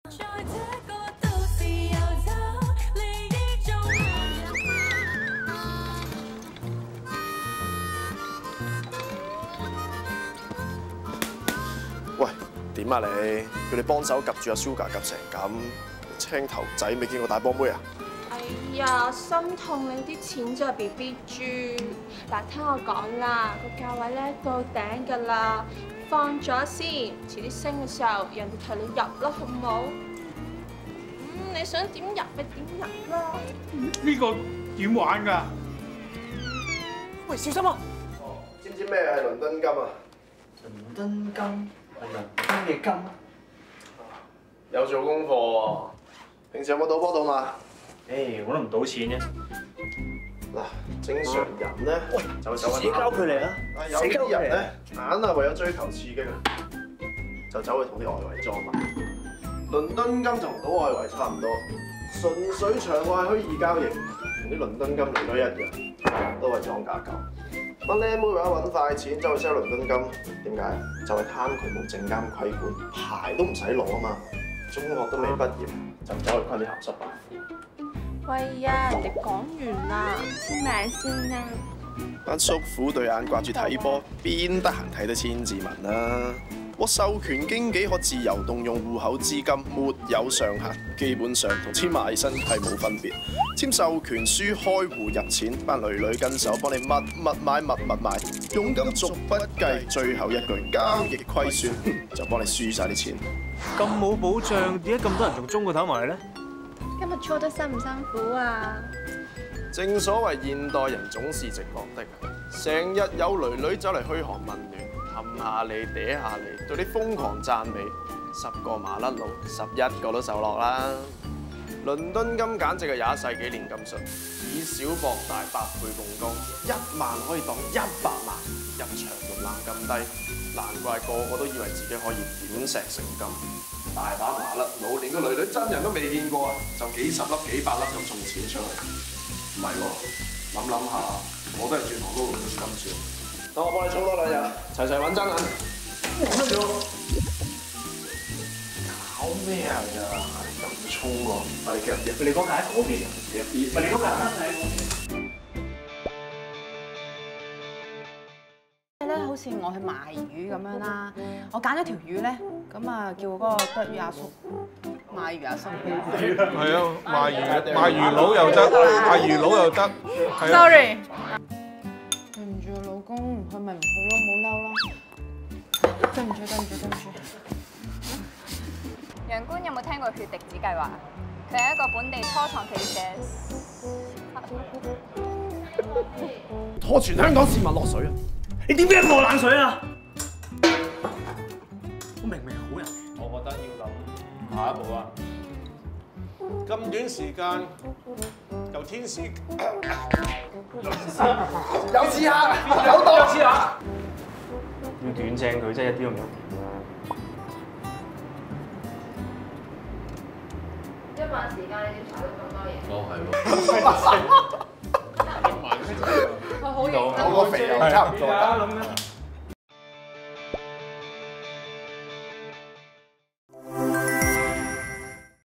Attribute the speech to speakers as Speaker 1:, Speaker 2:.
Speaker 1: 喂，點啊你？叫你幫手及住阿 Sugar 及成咁，青頭仔未見過大波妹啊？
Speaker 2: 哎呀，心痛你啲錢就係 BB 豬。嗱，聽我講啦，個價位咧到頂㗎啦，放咗先，遲啲升嘅時候，人哋提你入啦，好唔好？你想點入咪點入啦。
Speaker 3: 呢個點玩㗎？
Speaker 4: 喂，小心啊！
Speaker 1: 哦，知唔知咩係倫敦金啊？
Speaker 4: 倫敦金係倫敦嘅金。
Speaker 1: 有做功課喎。平時有冇賭波賭馬？
Speaker 4: 誒，我都唔賭錢嘅。
Speaker 1: 嗱，正常人咧就走
Speaker 4: 自己交佢嚟啦。
Speaker 1: 有啲人咧硬係為咗追求刺激啊，就走去同啲外圍裝買。倫敦金同賭外圍差唔多，純粹場外虛擬交易，同啲倫敦金利率一樣，都係裝假狗。乜靚妹為咗揾快錢走去 sell 倫敦金，點解？就係貪佢冇證監規管，牌都唔使攞啊嘛。中學都未畢業就走去昆啲鹹濕版。
Speaker 2: 喂呀，人哋講完啦，簽名先啦。
Speaker 1: 班叔父對眼掛住睇波，邊得閒睇得千字文啊？我授權經紀可自由動用戶口資金，沒有上限，基本上同簽賣身契冇分別。簽授權書開戶入錢，班女女跟手幫你密買密賣，佣金逐筆計，最後一句交易虧損就幫你輸晒啲錢。
Speaker 5: 咁冇保障，點解咁多人仲中個頭埋嚟咧？
Speaker 2: 今日操得辛唔辛苦啊？
Speaker 1: 正所謂現代人總是寂寞的，成日有女女走嚟噓寒問暖，氹下你嗲下你，對你瘋狂讚美，10個麻甩佬11個都受落啦。倫敦金簡直係21世紀煉金術，以小博大，8倍槓桿，1萬可以當100萬，入場門檻咁低，難怪個個都以為自己可以點石成金。大把麻甩佬連個女女真人都未見過啊，就幾十粒幾百粒咁送錢出去。唔係喎，諗下，我都係轉行撈倫敦金算。等我幫你沖多2日，齊齊揾真銀。乜嘢？搞咩啊？咁沖喎！我哋夾入，你講解嗰邊，我哋講解
Speaker 6: 咧，好似我去賣魚咁樣啦，我揀咗條魚咧，咁啊叫嗰個剁魚阿叔賣魚阿叔。
Speaker 3: 係啊，賣魚佬又得，賣魚佬又得。
Speaker 6: Sorry， 對唔住啊，老公，佢咪唔去咯，冇嬲啦。對唔住。
Speaker 7: 楊官有冇聽過血滴子計劃？佢係一個本地初創企業嘅
Speaker 1: 拖全香港市民落水啊！
Speaker 4: 你點解落冷水啊？我明明係好人。
Speaker 3: 我覺得要諗下一步啊！咁短時間由天使
Speaker 1: 有刺客，有多刺客。
Speaker 5: 要斷正佢真係一啲都唔容易。
Speaker 7: 1晚時間你點查到咁多嘢？
Speaker 3: 哦，係喎。1晚
Speaker 2: 佢好型，
Speaker 1: 我個肥又差唔多。